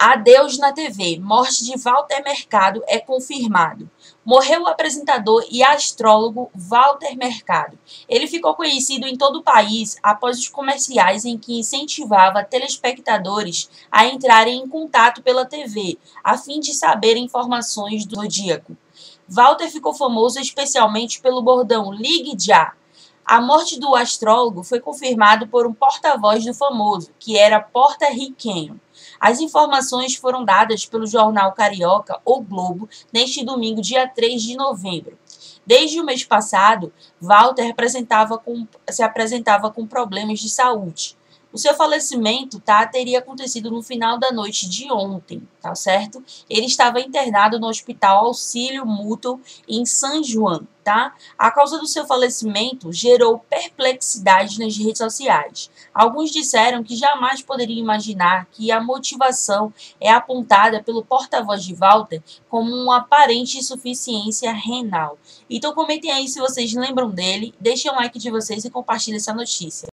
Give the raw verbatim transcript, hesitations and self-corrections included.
Adeus na T V. Morte de Walter Mercado é confirmado. Morreu o apresentador e astrólogo Walter Mercado. Ele ficou conhecido em todo o país após os comerciais em que incentivava telespectadores a entrarem em contato pela T V, a fim de saber informações do zodíaco. Walter ficou famoso especialmente pelo bordão "Ligue Já". A morte do astrólogo foi confirmada por um porta-voz do famoso, que era porto-riquenho. As informações foram dadas pelo jornal carioca O Globo neste domingo, dia três de novembro. Desde o mês passado, Walter apresentava com, se apresentava com problemas de saúde. O seu falecimento, tá, teria acontecido no final da noite de ontem, tá certo? Ele estava internado no Hospital Auxílio Mútuo em San Juan, tá? A causa do seu falecimento gerou perplexidade nas redes sociais. Alguns disseram que jamais poderiam imaginar que a motivação é apontada pelo porta-voz de Walter como uma aparente insuficiência renal. Então comentem aí se vocês lembram dele, deixem um like de vocês e compartilhem essa notícia.